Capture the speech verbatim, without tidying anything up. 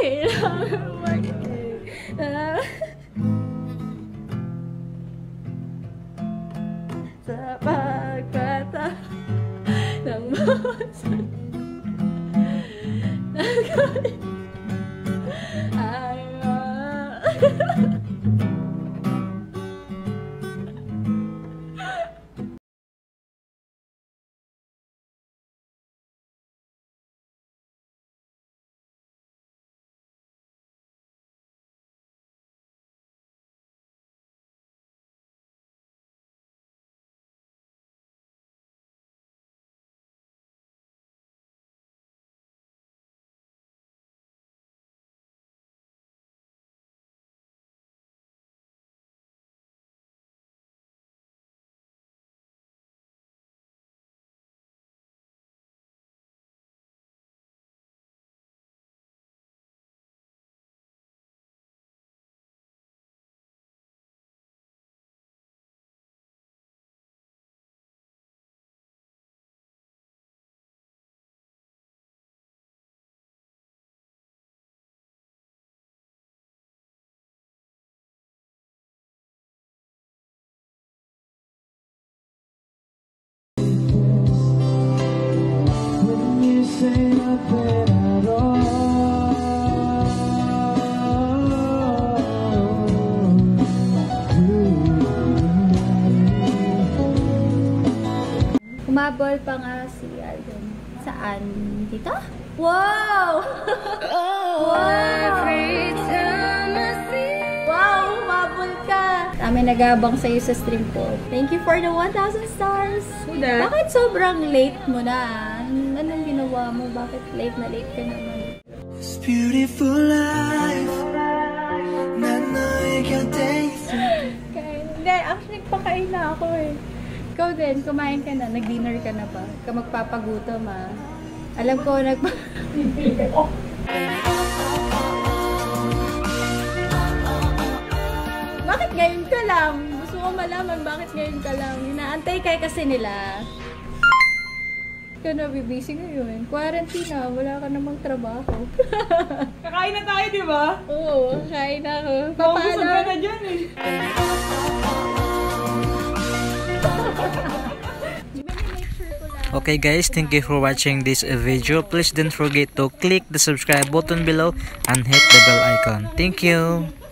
kailangan mag-i ah. Sa pagpata ng bawat ay Umabol pa nga si Alden. Saan? Dito? Wow! Wow! Wow! Umabol ka! Kami nagabang sa'yo sa stream ko. Thank you for the one thousand stars! Uda? Bakit sobrang late mo na? Anong ginawa mo? Bakit late na late ka naman? This beautiful life 난 너의 곁에 있어. Hindi, actually nagpakain na ako eh. Ikaw din, kumain ka na, nag-dinner ka na ba? Ka magpapagutom ah. Alam ko, nagpa... Bakit ngayon ka lang? Gusto ko malaman bakit ngayon ka lang. Inaantay kayo kasi nila. Ikaw na, bibisi ngayon. Quarantine na, wala ka namang trabaho. Kakain na tayo, di ba? Oo, kakain na ako. Mabusog ka na dyan eh. Okay guys, thank you for watching this video. Please don't forget to click the subscribe button below and hit the bell icon. Thank you.